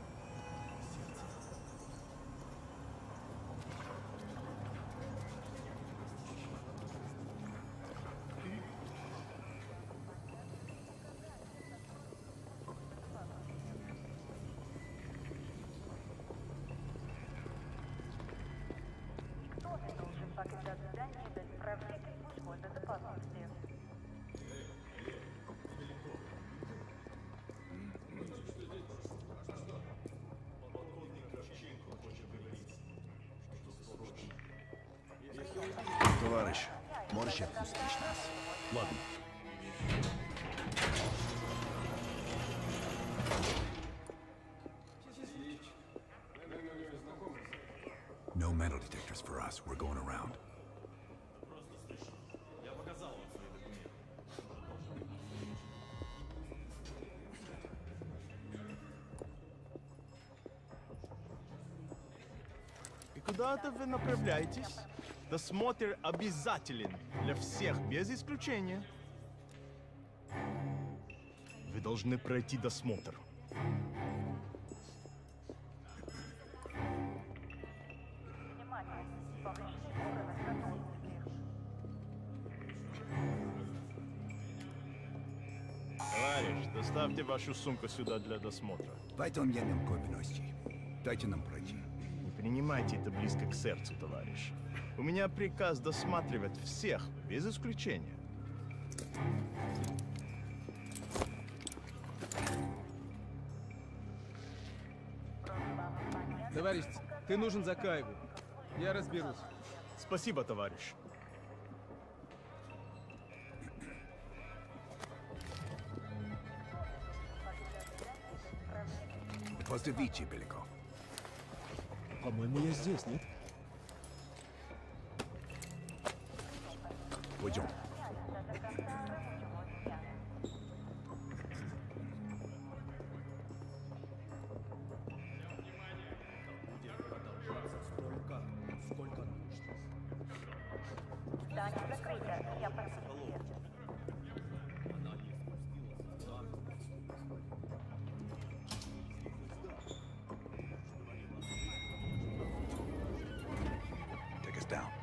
Товарищ, можешь отпустить нас? Ладно. No metal detectors for us. We're going around. Я показал вам свои документы. И куда-то вы направляетесь? Досмотр обязателен для всех, без исключения. Вы должны пройти досмотр. Товарищ, доставьте вашу сумку сюда для досмотра. Дайте нам пройти. Не принимайте это близко к сердцу, товарищ. У меня приказ досматривать всех, без исключения. Товарищ, ты нужен за Кайву. Я разберусь. Спасибо, товарищ. После Вичи, Беляков. По-моему, я здесь, нет? Пойдем. Take us down.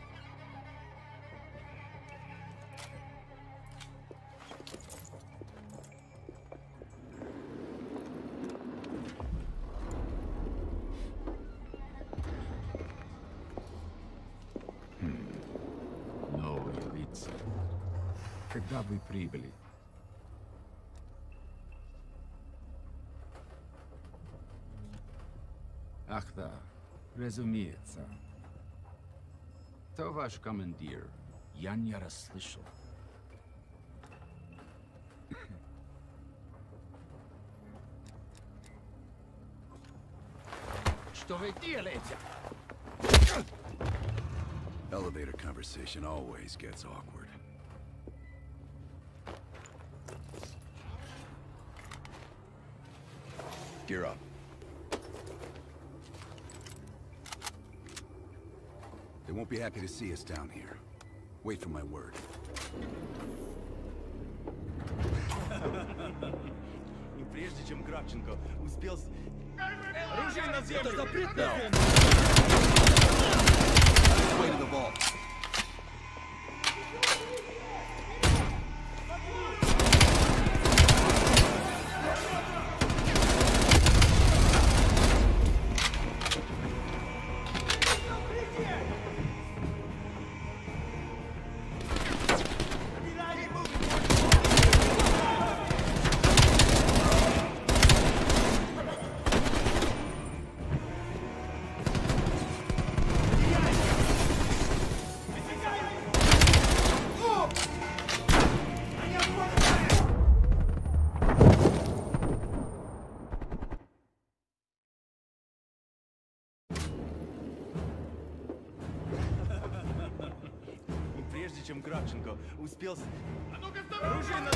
Новые лица. Когда вы прибыли? Ах да, разумеется. Кто ваш командир? Я не расслышал. Что вы делаете? Elevator conversation always gets awkward. Gear up. They won't be happy to see us down here. Wait for my word. И прежде чем Кравченко успел... Оружие на землю! Это запрет на землю! Way to the vault. чем Кравченко. Успел... А ну-ка, оружие на...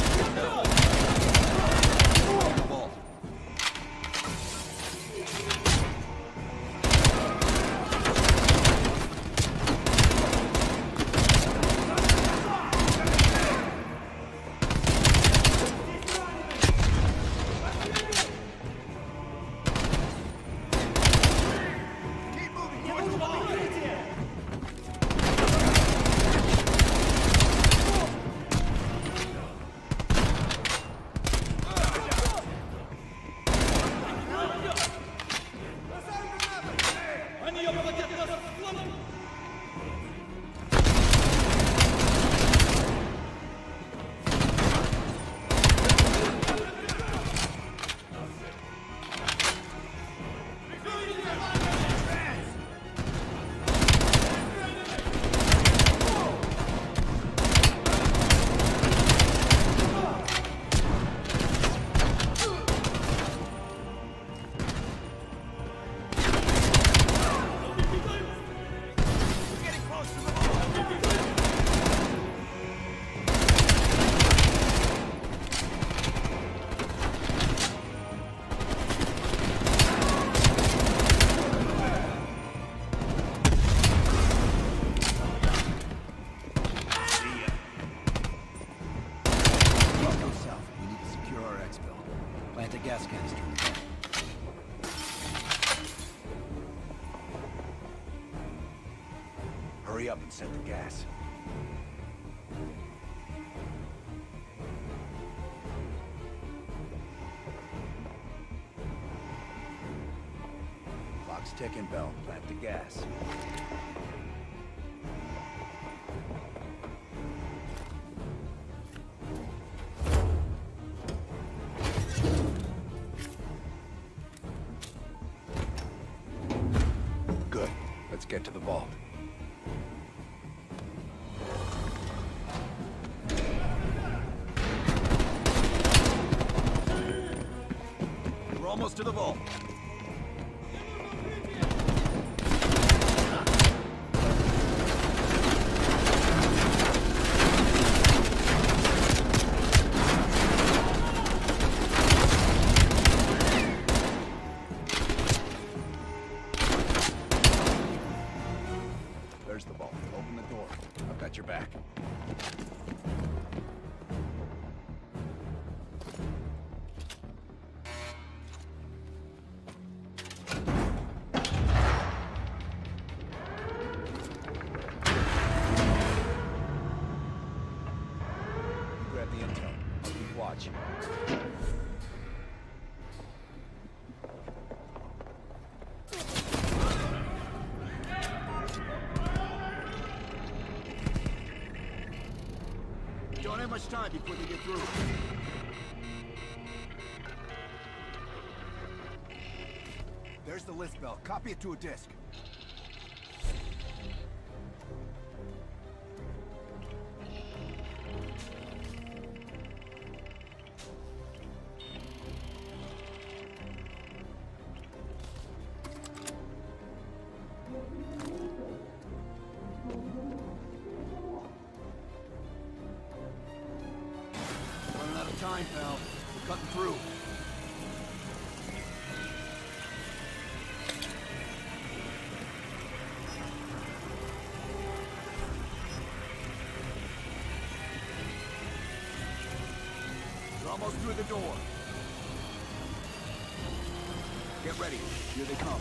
Hurry up and set the gas. Clock's ticking, Bell. Plant the gas. Good. Let's get to the vault. We're almost to the vault. There's the vault. Open the door. I've got your back. Grab the intel. I'll keep watch. Don't have much time before they get through. There's the list, Bell. Copy it to a disk. Running out of time, pal. We're cutting through. We're almost through the door. Get ready. Here they come.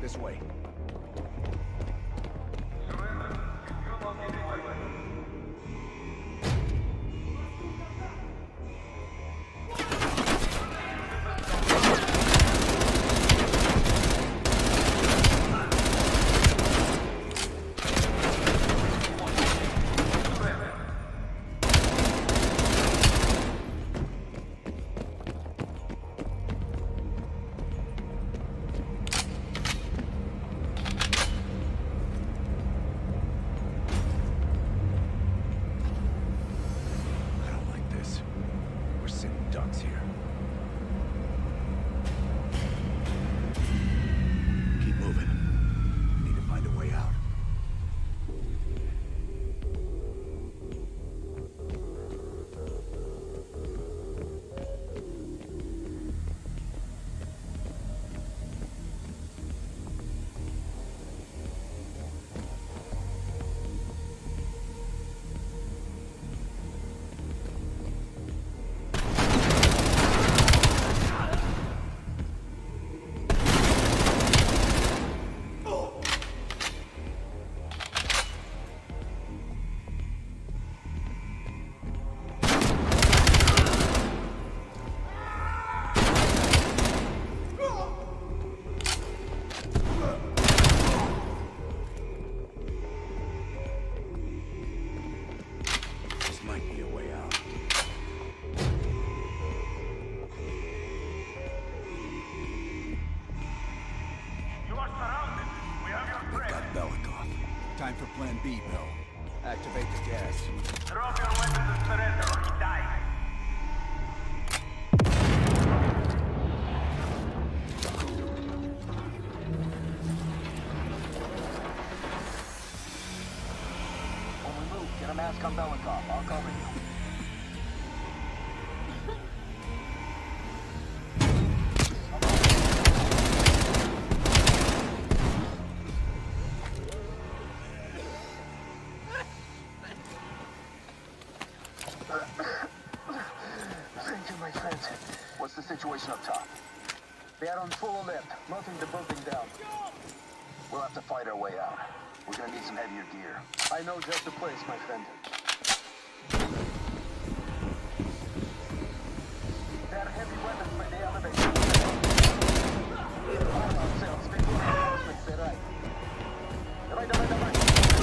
This way. Time for Plan B, Bill. Activate the gas. Drop your weapons and surrender or you die. When we move, get a mask on Belikov. I'll cover you. What's the situation up top? They are on full alert, melting the building down. We'll have to fight our way out. We're gonna need some heavier gear. I know just the place, my friend. There are heavy weapons by the elevator. Arm ourselves before reinforcements arrive. Right.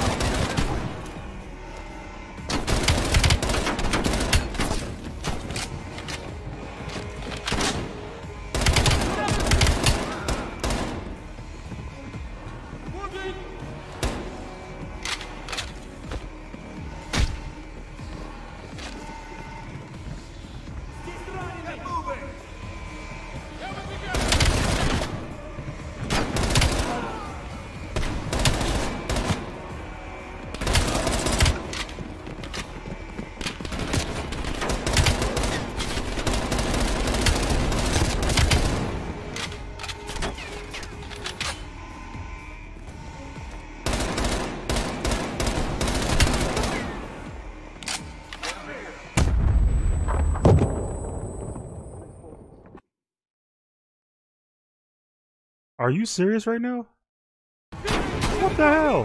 Are you serious right now? What the hell?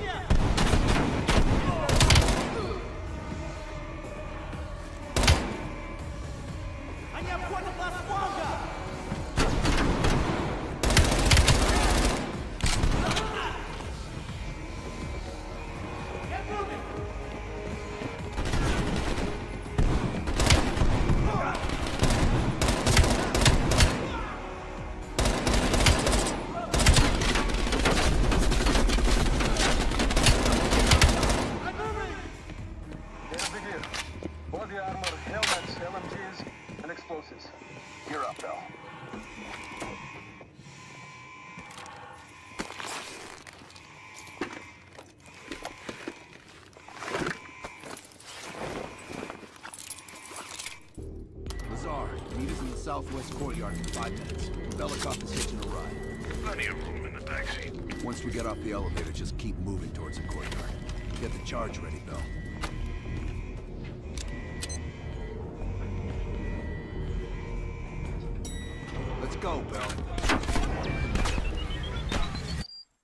Southwest courtyard in 5 minutes. Belikov is hitching a ride. Plenty of room in the backseat. Once we get off the elevator, just keep moving towards the courtyard. Get the charge ready, Bill. Let's go, Bill.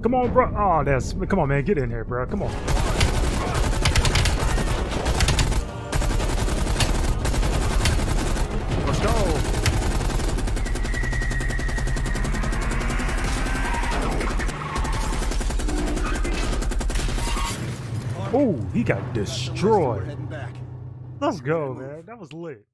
Come on, bro. Oh, that's. Come on, man. Get in here, bro. Come on. Let's go. Oh, he got destroyed. Let's go, man. That was lit.